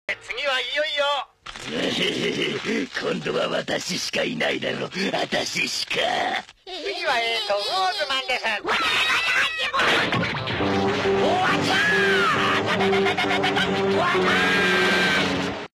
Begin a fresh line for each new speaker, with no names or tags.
次はいよいよ。今度は私しかいないだろ。私しか。次はウォーズマンです。おわちゃー